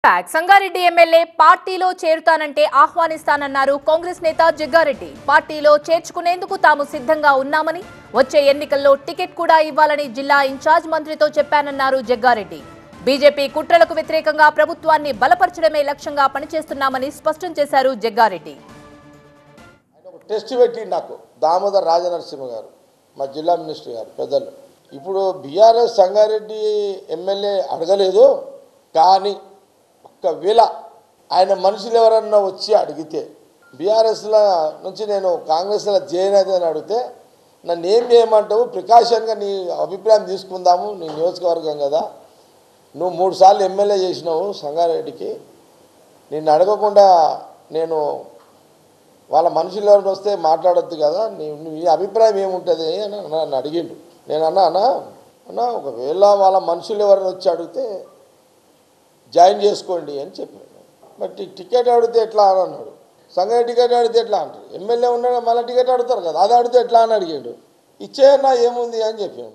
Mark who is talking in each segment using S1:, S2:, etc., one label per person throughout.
S1: Sangareddy MLA పార్టీలో చేరుతానంటే ఆహ్వానిస్తానన్నారు కాంగ్రెస్ నేత జగ్గారెడ్డి. పార్టీలో చేర్చుకునేందుకు తాము సిద్ధంగా ఉన్నామని, వచ్చే ఎన్నికల్లో టికెట్ కూడా ఇవ్వాలని జిల్లా ఇన్ఛార్జ్ మంత్రితో చెప్పానన్నారు జగ్గారెడ్డి. బీజేపీ కుట్రలకు వ్యతిరేకంగా ప్రభుత్వాన్ని బలపరచడమే లక్ష్యంగా పనిచేస్తున్నామని స్పష్టం చేశారు జగ్గారెడ్డి.
S2: టెస్ట్ పెట్టి నాకు దామోదర్ రాజనరసింహ గారు, మా జిల్లా మినిస్టర్ గారు పెద్దలు, ఇప్పుడు బీఆర్ఎస్ సంగారెడ్డి ఎమ్మెల్యే అడగలేదు, కానీ ఒకవేళ ఆయన మనుషులు ఎవరన్నా వచ్చి అడిగితే బీఆర్ఎస్ల నుంచి నేను కాంగ్రెస్లో జాయిన్ అయితే అని అడిగితే నన్ను ఏం చేయమంటావు, ప్రికాషన్గా నీ అభిప్రాయం తీసుకుందాము, నీ నియోజకవర్గం కదా, నువ్వు 3 సార్లు ఎమ్మెల్యే చేసినావు సంగారెడ్డికి, నిన్ను అడగకుండా నేను వాళ్ళ మనుషులు ఎవరిని వస్తే మాట్లాడొద్దు కదా, నీ అభిప్రాయం ఏముంటుంది అని నన్ను అడిగిండు. నేను అన్నా ఒకవేళ వాళ్ళ మనుషులు ఎవరిని వచ్చి అడిగితే జాయిన్ చేసుకోండి అని చెప్పాను. బట్ టికెట్ అడిగితే ఎట్లా అని అన్నాడు. సంగారెడ్డి టికెట్ అడిగితే ఎట్లా అంటారు, ఎమ్మెల్యే ఉన్నాడు మళ్ళీ టికెట్ అడుగుతారు కదా, అది అడిగితే ఎట్లా అని అడిగాడు. ఇచ్చేయన్నా ఏముంది అని చెప్పాను.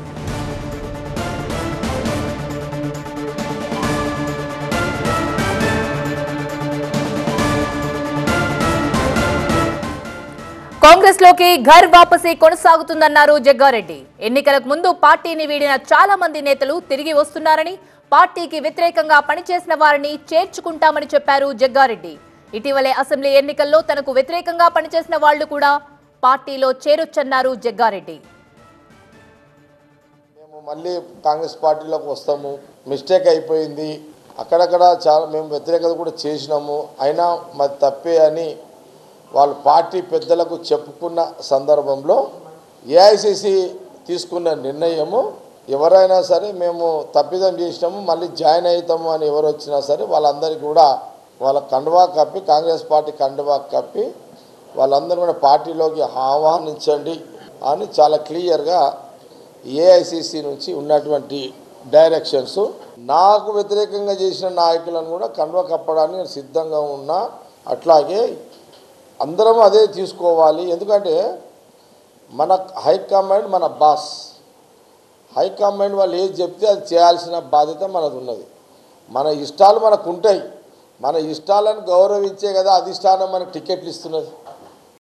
S1: కాంగ్రెస్ లోకి ఘర్ వాపసీ కొనసాగుతుందన్నారు జగ్గారెడ్డి. ఎన్నికలకు ముందు పార్టీని వీడిన చాలా మంది నేతలు తిరిగి వస్తున్నారని, పార్టీకి వ్యతిరేకంగా పనిచేసిన వారిని చేర్చుకుంటామని చెప్పారు జగ్గారెడ్డి. ఇటీవలే అసెంబ్లీ ఎన్నికల్లో తనకు వ్యతిరేకంగా పనిచేసిన వాళ్లు కూడా పార్టీలో చేరొచ్చన్నారు జగ్గారెడ్డి.
S2: మేము మళ్ళీ కాంగ్రెస్ పార్టీలోకి వస్తాము, మిస్టేక్ అయిపోయింది, అక్కడక్కడ చాలా మేము వ్యతిరేకత కూడా చేసినాము, అయినా మరి తప్పే అని వాళ్ళు పార్టీ పెద్దలకు చెప్పుకున్న సందర్భంలో ఏఐసిసి తీసుకున్న నిర్ణయము, ఎవరైనా సరే మేము తప్పిదం చేసినాము మళ్ళీ జాయిన్ అవుతాము అని ఎవరు వచ్చినా సరే వాళ్ళందరికీ కూడా వాళ్ళ కండువా కప్పి, కాంగ్రెస్ పార్టీ కండువా కప్పి వాళ్ళందరూ కూడా పార్టీలోకి ఆహ్వానించండి అని చాలా క్లియర్గా ఏఐసిసి నుంచి ఉన్నటువంటి డైరెక్షన్స్. నాకు వ్యతిరేకంగా చేసిన నాయకులను కూడా కండువా కప్పడానికి నేను సిద్ధంగా ఉన్నా. అట్లాగే అందరం అదే తీసుకోవాలి, ఎందుకంటే మన హైకమాండ్ మన బాస్, హైకమాండ్ వాళ్ళు ఏది చెప్తే అది చేయాల్సిన బాధ్యత మనది ఉన్నది. మన ఇష్టాలు మనకు ఉంటాయి, మన ఇష్టాలను గౌరవించే కదా అధిష్టానం మనకు టికెట్లు ఇస్తున్నది.